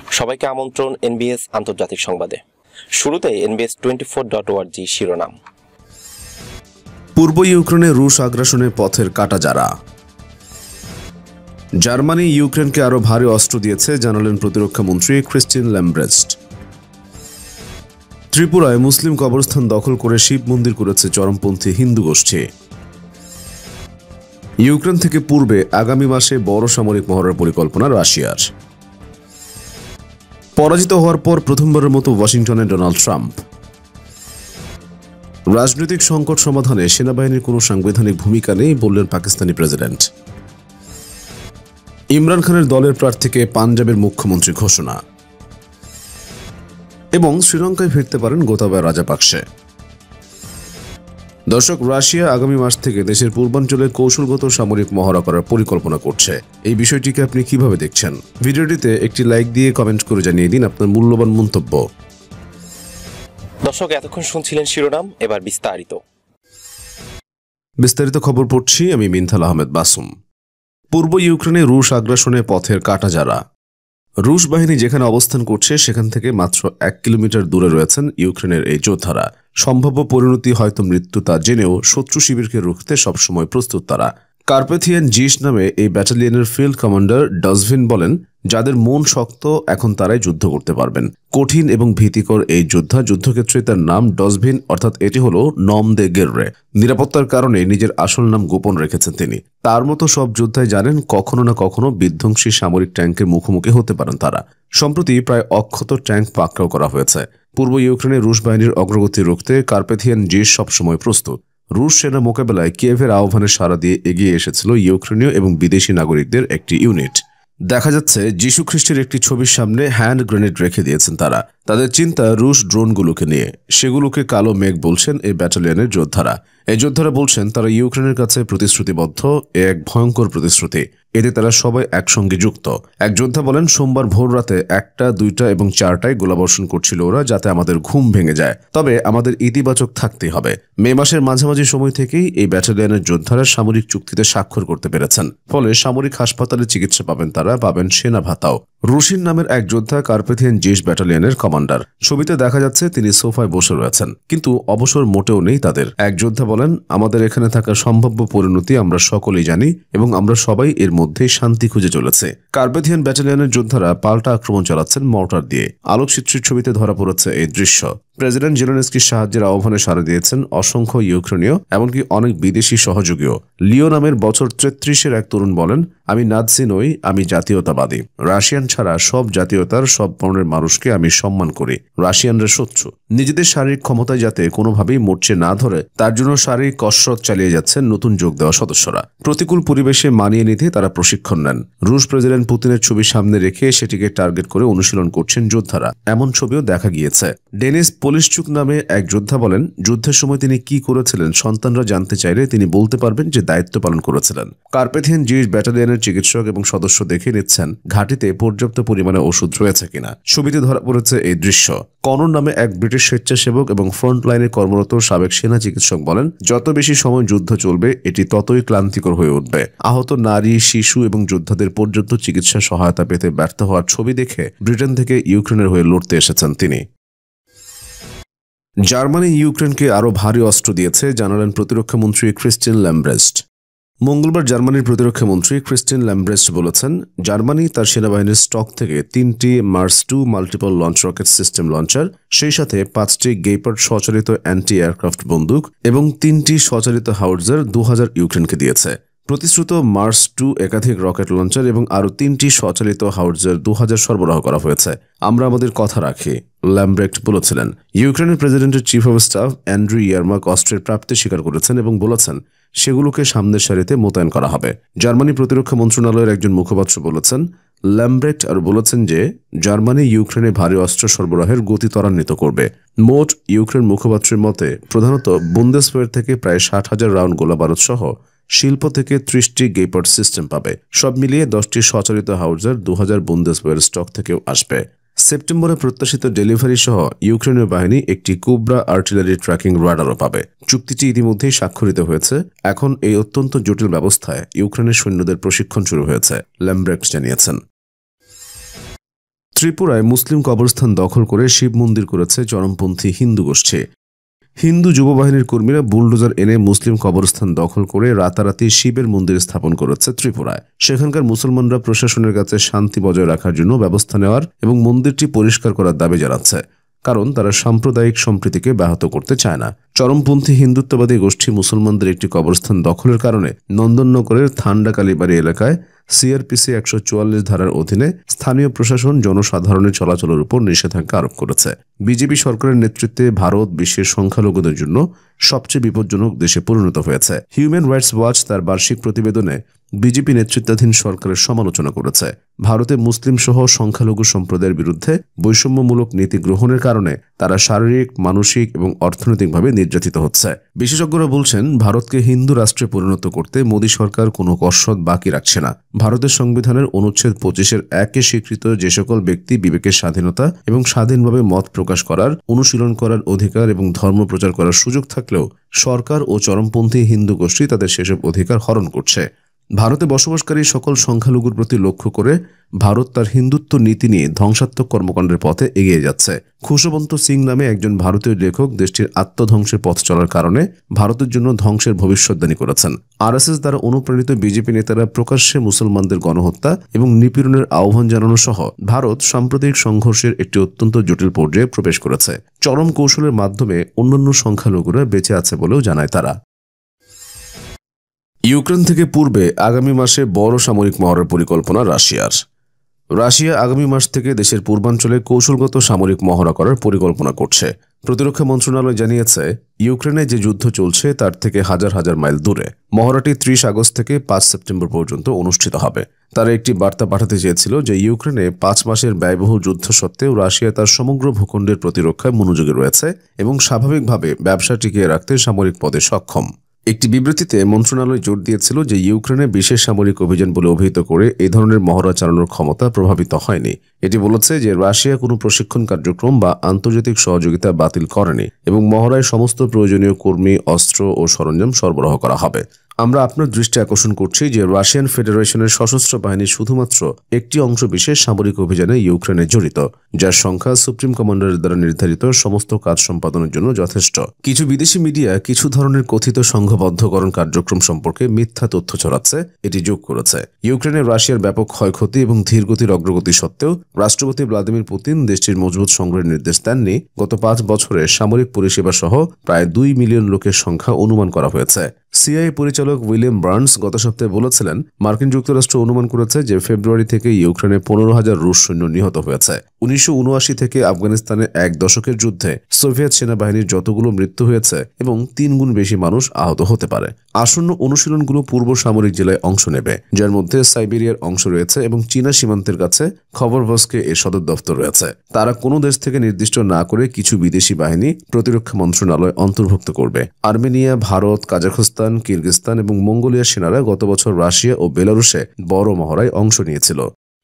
সবাইকে আমন্ত্রণ এনবিএস আন্তর্জাতিক সংবাদে। শুরুতে NBS24.org শিরোনাম। পূর্ব ইউক্রেনে রুশ আগ্রাসনের পথের কাটাযারা। জার্মানি ইউক্রেনকে আরও ভারী অস্ত্র দিয়েছে, জানালেন প্রতিরক্ষা মন্ত্রী ক্রিস্টিন ল্যাম্ব্রেস্ট। ত্রিপুরায় মুসলিম কবরস্থান দখল করে শিব মন্দির করেছে চরমপন্থী হিন্দু গোষ্ঠী। ইউক্রেন থেকে পূর্বে আগামী মাসে বড় সামরিক মহড়ার পরিকল্পনা রাশিয়ার। পরাজিত হওয়ার পর প্রথমবারের মতো ওয়াশিংটনে ডোনাল্ড ট্রাম্প। রাজনৈতিক সংকট সমাধানে সেনাবাহিনীর কোনো সাংবিধানিক ভূমিকা নেই, বললেন পাকিস্তানি প্রেসিডেন্ট। ইমরান খানের দলের প্রার্থীকে পাঞ্জাবের মুখ্যমন্ত্রী ঘোষণা। এবং শ্রীলঙ্কায় ফিরতে পারেন গোতাবায়া রাজাপাকসে। দর্শক, রাশিয়া আগামী মাস থেকে দেশের পূর্বাঞ্চলে কৌশলগত সামরিক মহড়া করার পরিকল্পনা করছে। এই বিষয়টিকে আপনি কিভাবে দেখছেন? ভিডিওটিতে একটি লাইক দিয়ে কমেন্ট করে জানিয়ে দিন আপনার মূল্যবান মন্তব্য। দর্শক, এতক্ষণ শুনছিলেন শিরোনাম, এবার বিস্তারিত খবর পড়ছি আমি মিনথাল আহমেদ বাসুম। পূর্ব ইউক্রেনে রুশ আগ্রাসনের পথের কাটাযারা। রুশ বাহিনী যেখানে অবস্থান করছে সেখান থেকে মাত্র 1 কিলোমিটার দূরে রয়েছেন ইউক্রেনের এই যোদ্ধারা। সম্ভাব্য পরিণতি হয়তো মৃত্যু তা জেনেও শত্রু শিবিরকে রুখতে সবসময় প্রস্তুত তারা। কার্পেথিয়ান জিস নামে এই ব্যাটালিয়নের ফিল্ড কমান্ডার ডজভিন বলেন, যাদের মন শক্ত এখন তারাই যুদ্ধ করতে পারবেন। কঠিন এবং ভীতিকর এই যোদ্ধা, যুদ্ধক্ষেত্রে তার নাম ডজভিন, অর্থাৎ এটি হল নম দে গেররে। নিরাপত্তার কারণে নিজের আসল নাম গোপন রেখেছেন তিনি। তার মতো সব যোদ্ধাই জানেন কখনো না কখনো বিধ্বংসী সামরিক ট্যাঙ্কের মুখোমুখি হতে পারেন তারা। সম্প্রতি প্রায় অক্ষত ট্যাঙ্ক পাকড়াও করা হয়েছে। পূর্ব ইউক্রেনে রুশ বাহিনীর অগ্রগতি রুখতে কার্পেথিয়ান জিস সবসময় প্রস্তুত। রুশ সেনা মোকাবেলায় কিয়েভের আহ্বানে সাড়া দিয়ে এগিয়ে এসেছিল ইউক্রেনীয় এবং বিদেশি নাগরিকদের একটি ইউনিট। দেখা যাচ্ছে যীশু খ্রিস্টের একটি ছবির সামনে হ্যান্ড গ্রেনেড রেখে দিয়েছেন তারা। তাদের চিন্তা রুশ ড্রোনগুলোকে নিয়ে। সেগুলোকে কালো মেঘ বলছেন এই ব্যাটালিয়নের যোদ্ধারা। এই যোদ্ধারা বলছেন তারা ইউক্রেনের কাছে প্রতিশ্রুতিবদ্ধ, এক ভয়ঙ্কর প্রতিশ্রুতি। এতে তারা সবাই একসঙ্গে যুক্ত। এক যোদ্ধা বলেন, সোমবার ভোর রাতে 1টা, 2টা এবং 4টায় গোলাবর্ষণ করছিল ওরা, যাতে আমাদের ঘুম ভেঙে যায়। তবে আমাদের ইতিবাচক থাকতেই হবে। মে মাসের মাঝামাঝি সময় থেকেই এই ব্যাটালিয়নের যোদ্ধারা সামরিক চুক্তিতে স্বাক্ষর করতে পেরেছেন। ফলে সামরিক হাসপাতালে চিকিৎসা পাবেন তারা, পাবেন সেনা ভাতাও। রুশিন নামের এক যোদ্ধা কার্পেথিয়ান জিস ব্যাটালিয়নের কমান্ডার। ছবিতে দেখা যাচ্ছে তিনি সোফায় বসে রয়েছেন, কিন্তু অবসর মোটেও নেই তাদের। এক যোদ্ধা বলেন, আমাদের এখানে থাকা সম্ভাব্য পরিণতি আমরা সকলেই জানি এবং আমরা সবাই এর মধ্যেই শান্তি খুঁজে চলেছে। কার্পেথিয়ান ব্যাটালিয়নের যোদ্ধারা পাল্টা আক্রমণ চালাচ্ছেন মর্টার দিয়ে। আলোকচিত্রীর ছবিতে ধরা পড়েছে এই দৃশ্য। প্রেসিডেন্ট জেলেনস্কির সাহায্যের আহ্বানে সাড়া দিয়েছেন অসংখ্য ইউক্রেনীয়, এমনকি অনেক বিদেশি সহযোগীও। লিও নামের বছর 33-এর এক তরুণ বলেন, আমি নাৎসি নই, আমি জাতীয়তাবাদী। রাশিয়ান ছাড়া সব জাতীয়তার, সব বর্ণের মানুষকে আমি সম্মান করি। রাশিয়ানরা শত্রু। নিজেদের শারীরিক ক্ষমতায় যাতে কোনোভাবেই মরচে না ধরে তার জন্য শারীরিক কসরত চালিয়ে যাচ্ছেন নতুন যোগ দেওয়া সদস্যরা। প্রতিকূল পরিবেশে মানিয়ে নিতে তারা প্রশিক্ষণ নেন। রুশ প্রেসিডেন্ট পুতিনের ছবি সামনে রেখে সেটিকে টার্গেট করে অনুশীলন করছেন যোদ্ধারা। এমন ছবিও দেখা গিয়েছে। ডেনিস পোলিশচুক নামে এক যোদ্ধা বলেন, যুদ্ধের সময় তিনি কি করেছিলেন সন্তানরা জানতে চাইলে তিনি বলতে পারবেন যে দায়িত্ব পালন করেছিলেন। কার্পেথিয়ান জিস ব্যাটালিয়নের চিকিৎসক এবং সদস্য দেখে নিচ্ছেন ঘাঁটিতে পর্যাপ্ত পরিমাণে ওষুধ রয়েছে কিনা। ছবিতে ধরা পড়েছে এই দৃশ্য। কনর নামে এক ব্রিটিশ স্বেচ্ছাসেবক এবং ফ্রন্ট লাইনে কর্মরত সাবেক সেনা চিকিৎসক বলেন, যত বেশি সময় যুদ্ধ চলবে এটি ততই ক্লান্তিকর হয়ে উঠবে। আহত নারী, শিশু এবং যোদ্ধাদের পর্যাপ্ত চিকিৎসা সহায়তা পেতে ব্যর্থ হওয়ার ছবি দেখে ব্রিটেন থেকে ইউক্রেনের হয়ে লড়তে এসেছেন তিনি। জার্মানি ইউক্রেনকে আরও ভারী অস্ত্র দিয়েছে, জানালেন প্রতিরক্ষা মন্ত্রী ক্রিস্টিন ল্যাম্ব্রেস্ট। মঙ্গলবার জার্মানির প্রতিরক্ষা মন্ত্রী ক্রিস্টিন ল্যাম্ব্রেস্ট বলেছেন, জার্মানি তার সেনাবাহিনীর স্টক থেকে 3টি MARS 2 multiple launch rocket system launcher, সেই সাথে 5টি গেপার্ড স্বচালিত অ্যান্টি এয়ারক্রাফট বন্দুক এবং 3টি স্বচালিত হাউটজার 2000 ইউক্রেনকে দিয়েছে। প্রতিশ্রুত মার্স 2 একাধিক রকেট লঞ্চার এবং আরও 3টি স্বচালিত হাউটজার 2000 সরবরাহ করা হয়েছে। আমরা আমাদের কথা রাখি, ল্যাম্ব্রেক্ট বলেছিলেন। ইউক্রেনের প্রেসিডেন্টের chief of staff Andriy Yermak অস্ত্রের প্রাপ্তি স্বীকার করেছেন এবং বলেছেন সেগুলোকে সামনের সারিতে মোতায়েন করা হবে। জার্মানি প্রতিরক্ষা মন্ত্রণালয়ের একজন মুখপাত্র বলেছেন, ল্যাম্ব্রেক্ট আর বলেছেন যে জার্মানি ইউক্রেনে ভারী অস্ত্র সরবরাহের গতি ত্বরান্বিত করবে। মোট ইউক্রেন মুখপাত্রের মতে প্রধানত বুন্দেসওয়্যার থেকে প্রায় 60,000 রাউন্ড গোলাবারুদ সহ শিল্প থেকে 30টি গেপার্ড সিস্টেম পাবে। সব মিলিয়ে 10টি স্বচালিত হাউটজার 2000 বুন্দেসওয়্যার স্টক থেকেও আসবে। সেপ্টেম্বরে প্রত্যাশিত ডেলিভারি সহ ইউক্রেনীয় বাহিনী একটি কুবরা আর্টিলারি ট্র্যাকিং রাডারও পাবে। চুক্তিটি ইতিমধ্যেই স্বাক্ষরিত হয়েছে। এখন এই অত্যন্ত জটিল ব্যবস্থায় ইউক্রেনের সৈন্যদের প্রশিক্ষণ শুরু হয়েছে, ল্যাম্ব্রেক্ট জানিয়েছেন। ত্রিপুরায় মুসলিম কবরস্থান দখল করে শিব মন্দির করেছে চরমপন্থী হিন্দু গোষ্ঠী। হিন্দু যুব বাহিনীর কর্মীরা বুলডোজার এনে মুসলিম কবরস্থান দখল করে রাতারাতি শিবের মন্দির স্থাপন করেছে ত্রিপুরায়। সেখানকার মুসলমানরা প্রশাসনের কাছে শান্তি বজায় রাখার জন্য ব্যবস্থা নেওয়ার এবং মন্দিরটি পরিষ্কার করার দাবি জানাচ্ছে, কারণ তারা সাম্প্রদায়িক সম্প্রীতিকে ব্যাহত করতে চায় না। চরমপন্থী হিন্দুত্ববাদী গোষ্ঠী মুসলমানদের একটি কবরস্থান দখলের কারণে নন্দননগরের থান্ডা কালীবাড়ি এলাকায় সিআরপিসি 144 ধারার অধীনে স্থানীয় প্রশাসন জনসাধারণের চলাচলের উপর নিষেধাজ্ঞা আরোপ করেছে। বিজেপি সরকারের নেতৃত্বে ভারত বিশ্বের সংখ্যালঘুদের জন্য সবচেয়ে বিপজ্জনক দেশে পরিণত হয়েছে। হিউম্যান রাইটস ওয়াচ তার বার্ষিক প্রতিবেদনে বিজেপি নেতৃত্বাধীন সরকারের সমালোচনা করেছে। ভারতে মুসলিম সহ সংখ্যালঘু সম্প্রদায়ের বিরুদ্ধে বৈষম্যমূলক নীতি গ্রহণের কারণে তারা শারীরিক, মানসিক এবং অর্থনৈতিকভাবে নির্যাতিত হচ্ছে। বিশেষজ্ঞরা বলছেন, ভারতকে হিন্দু রাষ্ট্রে পরিণত করতে মোদী সরকার কোনো কসরত বাকি রাখছে না। ভারতের সংবিধানের অনুচ্ছেদ 25-এর 1-এ স্বীকৃত যে সকল ব্যক্তি বিবেকের স্বাধীনতা এবং স্বাধীনভাবে মত প্রকাশ করার, অনুশীলন করার অধিকার এবং ধর্ম প্রচার করার সুযোগ থাকলেও সরকার ও চরমপন্থী হিন্দু গোষ্ঠী তাদের সেসব অধিকার হরণ করছে। ভারতে বসবাসকারী সকল সংখ্যালঘুর প্রতি লক্ষ্য করে ভারত তার হিন্দুত্ব নীতি নিয়ে ধ্বংসাত্মক কর্মকাণ্ডের পথে এগিয়ে যাচ্ছে। খুশবন্ত সিং নামে একজন ভারতীয় লেখক দেশটির আত্মধ্বংসের পথ চলার কারণে ভারতের জন্য ধ্বংসের ভবিষ্যদ্বাণী করেছেন। আরএসএস দ্বারা অনুপ্রাণিত বিজেপি নেতারা প্রকাশ্যে মুসলমানদের গণহত্যা এবং নিপীড়নের আহ্বান জানানো সহ ভারত সাম্প্রদায়িক সংঘর্ষের একটি অত্যন্ত জটিল পর্যায়ে প্রবেশ করেছে। চরম কৌশলের মাধ্যমে অন্যান্য সংখ্যালঘুরা বেঁচে আছে বলেও জানায় তারা। ইউক্রেন থেকে পূর্বে আগামী মাসে বড় সামরিক মহড়ার পরিকল্পনা রাশিয়ার। রাশিয়া আগামী মাস থেকে দেশের পূর্বাঞ্চলে কৌশলগত সামরিক মহড়া করার পরিকল্পনা করছে। প্রতিরক্ষা মন্ত্রণালয় জানিয়েছে, ইউক্রেনে যে যুদ্ধ চলছে তার থেকে হাজার হাজার মাইল দূরে। মহড়াটি 30 আগস্ট থেকে 5 সেপ্টেম্বর পর্যন্ত অনুষ্ঠিত হবে। তারা একটি বার্তা পাঠাতে চেয়েছিল যে ইউক্রেনে 5 মাসের ব্যয়বহুল যুদ্ধ সত্ত্বেও রাশিয়া তার সমগ্র ভূখণ্ডের প্রতিরক্ষায় মনোযোগী রয়েছে এবং স্বাভাবিকভাবে ব্যবসা টিকিয়ে রাখতে সামরিক পদে সক্ষম। একটি বিবৃতিতে মন্ত্রণালয় জোর দিয়েছিল যে ইউক্রেনে বিশেষ সামরিক অভিযান বলে অভিহিত করে এই ধরনের মহড়া চালানোর ক্ষমতা প্রভাবিত হয়নি। এটি বলেছে যে রাশিয়া কোনো প্রশিক্ষণ কার্যক্রম বা আন্তর্জাতিক সহযোগিতা বাতিল করেনি এবং মহড়ায় সমস্ত প্রয়োজনীয় কর্মী, অস্ত্র ও সরঞ্জাম সরবরাহ করা হবে। আমরা আপনার দৃষ্টি আকর্ষণ করছি যে রাশিয়ান ফেডারেশনের সশস্ত্র বাহিনী শুধুমাত্র একটি অংশ বিশেষ সামরিক অভিযানে ইউক্রেনে জড়িত, যার সংখ্যা সুপ্রিম কমান্ডারের দ্বারা নির্ধারিত সমস্ত কাজ সম্পাদনের জন্য যথেষ্ট। কিছু বিদেশি মিডিয়া কিছু ধরনের কথিত সংঘবদ্ধকরণ কার্যক্রম সম্পর্কে মিথ্যা তথ্য ছড়াচ্ছে, এটি যোগ করেছে। ইউক্রেনে রাশিয়ার ব্যাপক ক্ষয়ক্ষতি এবং ধীরগতির অগ্রগতি সত্ত্বেও রাষ্ট্রপতি ভ্লাদিমির পুতিন দেশটির মজবুত সংগ্রহের নির্দেশ দেননি। গত 5 বছরে সামরিক পরিষেবা সহ প্রায় 2 মিলিয়ন লোকের সংখ্যা অনুমান করা হয়েছে। সিআইএ পরিচালক উইলিয়াম বার্নস গত সপ্তাহে বলেছিলেন, মার্কিন যুক্তরাষ্ট্র অনুমান করেছে যে ফেব্রুয়ারি থেকে ইউক্রেনে 15,000 রুশ সৈন্য নিহত হয়েছে। 1979 থেকে আফগানিস্তানে 1 দশকের যুদ্ধে সোভিয়েত সেনাবাহিনীর যতগুলো মৃত্যু হয়েছে এবং 3 গুণ বেশি মানুষ আহত হতে পারে। আসন্ন অনুশীলনগুলো পূর্ব সামরিক জেলায় অংশ নেবে, যার মধ্যে সাইবেরিয়ার অংশ রয়েছে এবং চীনা সীমান্তের কাছে খবরভস্কে এর সদর দফতর রয়েছে। তারা কোনো দেশ থেকে নির্দিষ্ট না করে কিছু বিদেশি বাহিনী প্রতিরক্ষা মন্ত্রণালয় অন্তর্ভুক্ত করবে। আর্মেনিয়া, ভারত, কাজাখস্তান, কিরগিজস্তান এবং মঙ্গোলিয়ার সেনারা গত বছর রাশিয়া ও বেলারুশে বড় মহড়ায় অংশ নিয়েছিল।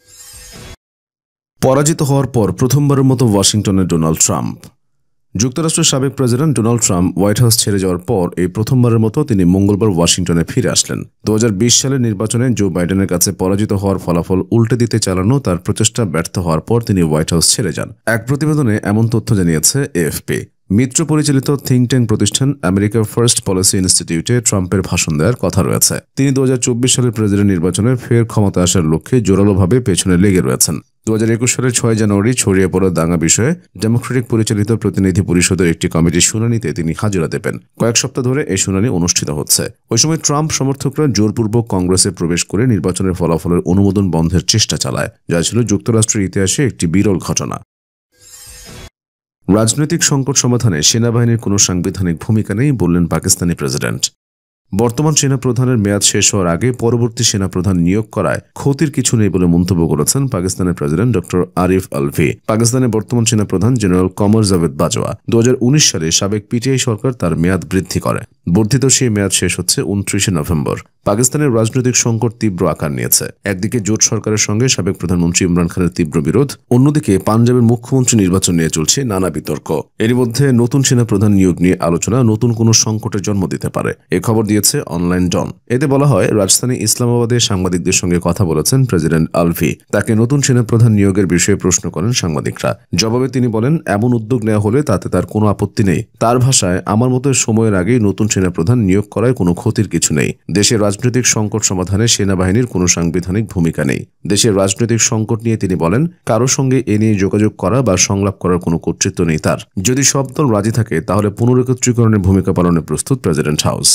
পরাজিত হওয়ার পর প্রথমবারের মতো ওয়াশিংটনে ডোনাল্ড ট্রাম্প। যুক্তরাষ্ট্রের সাবেক president Donald Trump White House ছেড়ে যাওয়ার পর এই প্রথমবারের মতো তিনি মঙ্গলবার ওয়াশিংটনে ফিরে আসলেন। 2020 সালের নির্বাচনে জো বাইডেনের কাছে পরাজিত হওয়ার ফলাফল উল্টে দিতে চালানো তার প্রচেষ্টা ব্যর্থ হওয়ার পর তিনি হোয়াইট হাউস ছেড়ে যান। এক প্রতিবেদনে এমন তথ্য জানিয়েছে এএফপি। মিত্র পরিচালিত থিঙ্ক ট্যাঙ্ক প্রতিষ্ঠান আমেরিকার ফার্স্ট পলিসি ইনস্টিটিউটে ট্রাম্পের ভাষণ দেওয়ার কথা রয়েছে। তিনি 2024 সালের প্রেসিডেন্ট নির্বাচনে ফের ক্ষমতা আসার লক্ষ্যে জোরালোভাবে পেছনে লেগে রয়েছেন। 2021 সালের 6 জানুয়ারি ছড়িয়ে পড়া দাঙ্গা বিষয়ে ডেমোক্রেটিক পরিচালিত প্রতিনিধি পরিষদের একটি কমিটির শুনানিতে তিনি হাজিরা দেবেন। কয়েক সপ্তাহ ধরে এই শুনানি অনুষ্ঠিত হচ্ছে। ওই সময় ট্রাম্প সমর্থকরা জোরপূর্বক কংগ্রেসে প্রবেশ করে নির্বাচনের ফলাফলের অনুমোদন বন্ধের চেষ্টা চালায়, যা ছিল যুক্তরাষ্ট্রের ইতিহাসে একটি বিরল ঘটনা। রাজনৈতিক সংকট সমাধানে সেনাবাহিনীর কোনো সাংবিধানিক ভূমিকা নেই বললেন পাকিস্তানি প্রেসিডেন্ট। বর্তমান সেনাপ্রধানের মেয়াদ শেষ হওয়ার আগে পরবর্তী সেনাপ্রধান নিয়োগ করায় ক্ষতির কিছু নেই বলে মন্তব্য করেছেন পাকিস্তানের প্রেসিডেন্ট ডক্টর আরিফ আলভি। পাকিস্তানের বর্তমান সেনাপ্রধান জেনারেল কমর জাভেদ বাজওয়া 2019 সালে সাবেক পিটিআই সরকার তার মেয়াদ বৃদ্ধি করে। বর্ধিত সেই মেয়াদ শেষ হচ্ছে 29 নভেম্বর। পাকিস্তানের রাজনৈতিক সংকট তীব্র আকার নিয়েছে। একদিকে জোট সরকারের সঙ্গে সাবেক প্রধানমন্ত্রী ইমরান খানের তীব্র বিরোধ, অন্যদিকে পাঞ্জাবের মুখ্যমন্ত্রী নির্বাচন নিয়ে চলছে নানা বিতর্ক। এরই মধ্যে নতুন সেনাপ্রধান নিয়োগ নিয়ে আলোচনা নতুন কোনো সংকটের জন্ম দিতে পারে, এ খবর দিয়েছে অনলাইন ডন। এতে বলা হয়, রাজধানী ইসলামাবাদে সাংবাদিকদের সঙ্গে কথা বলেছেন প্রেসিডেন্ট আলভি। তাকে নতুন সেনাপ্রধান নিয়োগের বিষয়ে প্রশ্ন করেন সাংবাদিকরা। জবাবে তিনি বলেন, এমন উদ্যোগ নেওয়া হলে তাতে তার কোনো আপত্তি নেই। তার ভাষায়, আমার মতো সময়ের আগেই নতুন সেনাপ্রধান নিয়োগ করায় কোনো ক্ষতির কিছু নেই। দেশের রাজনৈতিক সংকট সমাধানে সেনাবাহিনীর কোনো সাংবিধানিক ভূমিকা নেই। দেশের রাজনৈতিক সংকট নিয়ে তিনি বলেন, কারো সঙ্গে এ নিয়ে যোগাযোগ করা বা সংলাপ করার কোনো কর্তৃত্ব নেই তার। যদি সব দল রাজি থাকে তাহলে পুনরেকত্রীকরণের ভূমিকা পালনে প্রস্তুত প্রেসিডেন্ট হাউস।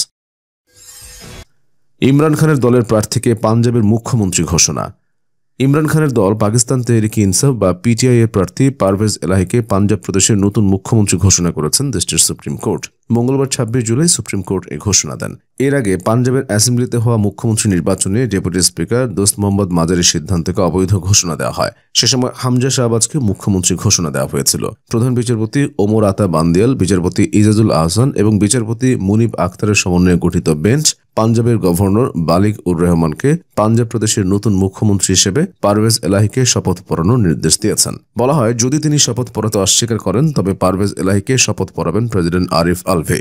ইমরান খানের দলের প্রার্থীকে পাঞ্জাবের মুখ্যমন্ত্রী ঘোষণা। ইমরান খানের দল পাকিস্তান তেহরিকে ইনসাফ বা পিটিআই এর প্রার্থী পারভেজ এলাহিকে পাঞ্জাব প্রদেশের নতুন মুখ্যমন্ত্রী ঘোষণা করেছেন দেশটির সুপ্রিম কোর্ট। মঙ্গলবার 26 জুলাই সুপ্রিম কোর্ট এই ঘোষণা দেন। এর আগে পাঞ্জাবের অ্যাসেম্বলিতে হওয়া মুখ্যমন্ত্রী নির্বাচনে ডেপুটি স্পিকার দোস্ত মোহাম্মদ মাজারির সিদ্ধান্তকে অবৈধ ঘোষণা দেওয়া হয়। সে সময় হামজা শাহবাজকে মুখ্যমন্ত্রী ঘোষণা দেওয়া হয়েছিল। প্রধান বিচারপতি ওমর আতা বান্দিয়াল, বিচারপতি ইজাজুল আহসান এবং বিচারপতি মুনিব আখতারের সমন্বয়ে গঠিত বেঞ্চ পাঞ্জাবের গভর্নর বালিক উর রহমানকে পাঞ্জাব প্রদেশের নতুন মুখ্যমন্ত্রী হিসেবে পারভেজ এলাহিকে শপথ পড়ানোর নির্দেশ দিয়েছেন। বলা হয়, যদি তিনি শপথ পড়াতে অস্বীকার করেন তবে পারভেজ এলাহিকে শপথ পড়াবেন প্রেসিডেন্ট আরিফ আলভি।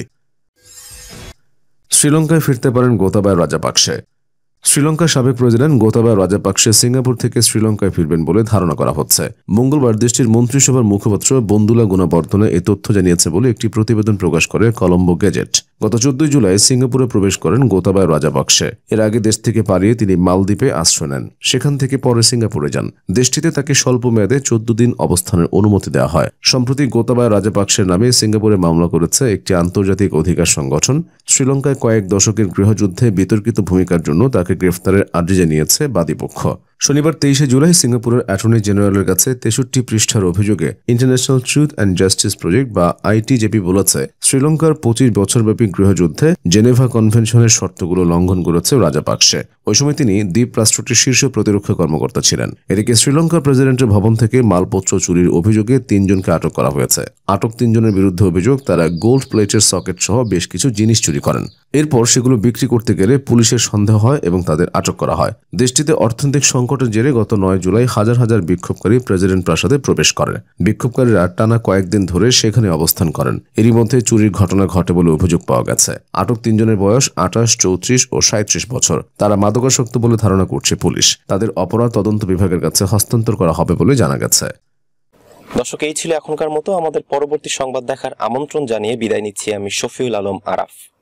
শ্রীলঙ্কায় ফিরতে পারেন গোতাবায়া রাজাপাকসে। শ্রীলঙ্কার সাবেক প্রেসিডেন্ট গোতাবায়া রাজাপাকসে সিঙ্গাপুর থেকে শ্রীলঙ্কায় ফিরবেন বলে ধারণা করা হচ্ছে। মঙ্গলবার দেশটির মন্ত্রিসভার মুখপাত্র বন্দুলা গুণবর্ধনে এই তথ্য জানিয়েছে বলে একটি প্রতিবেদন প্রকাশ করে কলম্বো গেজেট। গত 14 জুলাই সিঙ্গাপুরে প্রবেশ করেন গোতাবায়া রাজাপাকসে। এর আগে দেশ থেকে পালিয়ে তিনি মালদ্বীপে আশ্রয় নেন। সেখান থেকে পরে সিঙ্গাপুরে যান। দেশটিতে তাকে স্বল্প মেয়াদে 14 দিন অবস্থানের অনুমতি দেওয়া হয়। সম্প্রতি গোতাবায়া রাজাপাকসের নামে সিঙ্গাপুরে মামলা করেছে একটি আন্তর্জাতিক অধিকার সংগঠন। শ্রীলঙ্কায় কয়েক দশকের গৃহযুদ্ধে বিতর্কিত ভূমিকার জন্য তাকে গ্রেফতারের আর্জি জানিয়েছে বাদীপক্ষ। শনিবার 23 জুলাই সিঙ্গাপুরের অ্যাটর্নি জেনারেলের কাছে 63 পৃষ্ঠার অভিযোগে international truth and justice project বা আইটিজেপি বলেছে, শ্রীলঙ্কার 25 বছরব্যাপী গৃহযুদ্ধে জেনেভা কনভেনশনের শর্তগুলো লঙ্ঘন করেছে রাজাপাকসে। ওই সময় তিনি দ্বীপ রাষ্ট্রটির শীর্ষ প্রতিরক্ষা কর্মকর্তা ছিলেন। এদিকে শ্রীলঙ্কার প্রেসিডেন্টের ভবন থেকে মালপত্র চুরির অভিযোগে 3 জনকে আটক করা হয়েছে। আটক 3 জনের বিরুদ্ধে অভিযোগ, তারা গোল্ড প্লেটের সকেট সহ বেশ কিছু জিনিস চুরি করেন। এরপর সেগুলো বিক্রি করতে গেলে পুলিশের সন্দেহ হয় এবং তাদের আটক করা হয়। দেশটিতে অর্থনৈতিক সংকটের জেরে গত 9 জুলাই হাজার হাজার বিক্ষোভকারী প্রেসিডেন্ট প্রাসাদে প্রবেশ করেন। বিক্ষোভকারীরা টানা কয়েকদিন ধরে সেখানে অবস্থান করেন। এরই মধ্যে চুরির ঘটনা ঘটে বলে অভিযোগ পাওয়া গেছে। আটক 3 জনের বয়স 28, 34 ও 37 বছর। তারা মাদকাসক্ত বলে ধারণা করছে পুলিশ। তাদের অপরাধ তদন্ত বিভাগের কাছে হস্তান্তর করা হবে বলে জানা গেছে। দর্শক, এই ছিল এখনকার মতো। আমাদের পরবর্তী সংবাদ দেখার আমন্ত্রণ জানিয়ে বিদায় নিচ্ছি আমি শফিউল আলম আরাফ।